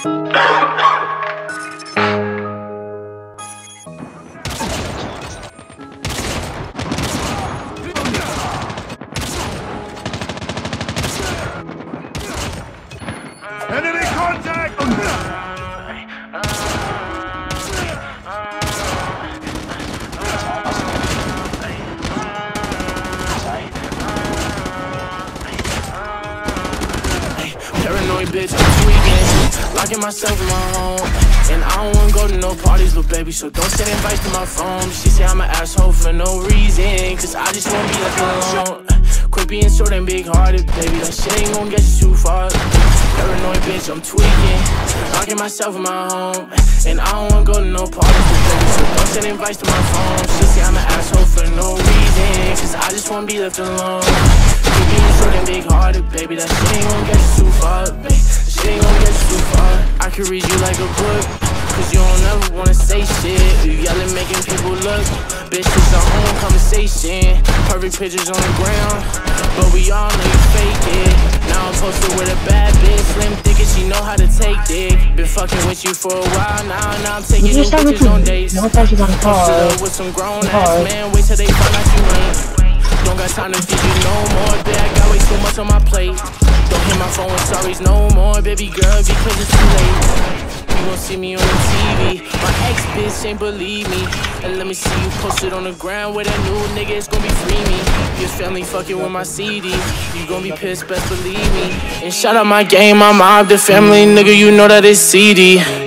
Enemy contact! Paranoid bitch, I'm tweaking, locking myself in my home. And I don't wanna go to no parties, little baby, so don't send invites to my phone. She say I'm an asshole for no reason, cause I just wanna be left alone. Quit being short and big-hearted, baby, that shit ain't gon' get you too far. Paranoid bitch, I'm tweaking, locking myself in my home. And I don't wanna go to no parties, little baby, so don't send invites to my phone. She say I'm an asshole for no reason, cause I just wanna be left alone. Quit being short and big-hearted, baby, that shit ain't gon' get you too far, baby. That shit ain't gon' get you too far. I can read you like a book, cause you don't ever wanna say shit. You yelling, making people look. Bitch, it's our own conversation. Perfect pictures on the ground, but we all know you fake it. Now I'm posted with a bad bitch, slim thick and she know how to take dick. Been fucking with you for a while now I'm taking new pictures on dates. Posted up with some grown ass man, wait till they find out you ain't. Don't got time to feed you no more, bitch, I got way too much on my plate. Don't hit my phone with sorries no more, baby girl, because it's too late. You gon' see me on the TV, my ex bitch ain't believe me. And let me see you posted on the ground with a new nigga, it's gon' be free me. Your family fucking with my CD, you gon' be pissed, best believe me. And shout out my game, I mob the family, nigga, you know that it's CD.